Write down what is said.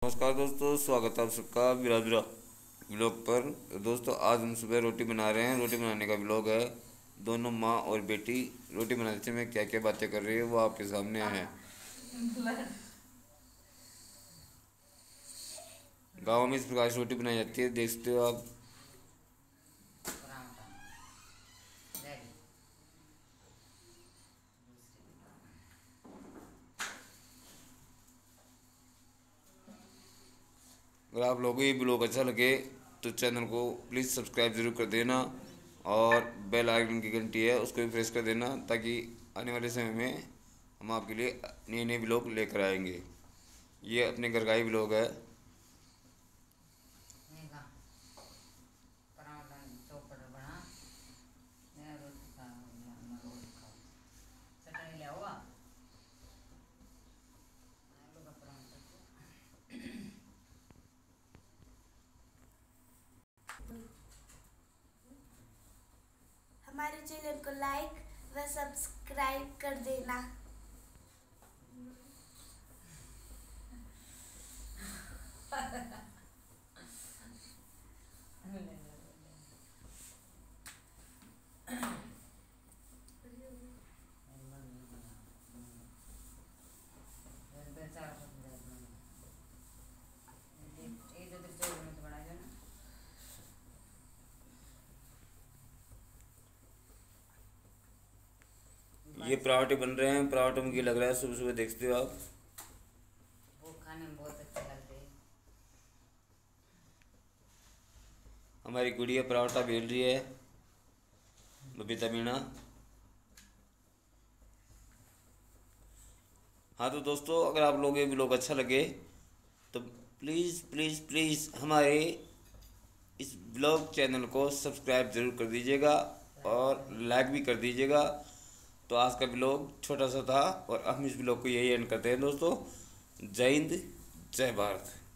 नमस्कार दोस्तों, स्वागत है आप सबका बिराजरा व्लॉग पर। दोस्तों आज हम सुबह रोटी बना रहे हैं। रोटी बनाने का व्लॉग है। दोनों माँ और बेटी रोटी बनाते समय क्या क्या बातें कर रही है वो आपके सामने है। गाँव में इस प्रकार से रोटी बनाई जाती है, देखते हो आप। अगर आप लोगों को ये ब्लॉग अच्छा लगे तो चैनल को प्लीज़ सब्सक्राइब ज़रूर कर देना और बेल आइकन की घंटी है उसको भी प्रेस कर देना, ताकि आने वाले समय में हम आपके लिए नए नए ब्लॉग लेकर आएंगे। ये अपने घर का ही ब्लॉग है। हमारे चैनल को लाइक व सब्सक्राइब कर देना। ये पराठे बन रहे हैं। पराठे मुझे लग रहा है सुबह सुबह देखते हो आप। वो खाने में बहुत अच्छे लगते हैं। हमारी गुड़िया पराठा बेल रही है, बबीता मीणा। हाँ तो दोस्तों, अगर आप लोगों को ब्लॉग अच्छा लगे तो प्लीज़ प्लीज़ प्लीज़ हमारे इस ब्लॉग चैनल को सब्सक्राइब ज़रूर कर दीजिएगा और लाइक भी कर दीजिएगा। तो आज का ब्लॉग छोटा सा था और हम इस ब्लॉग को यही एंड करते हैं दोस्तों। जय हिंद, जय भारत।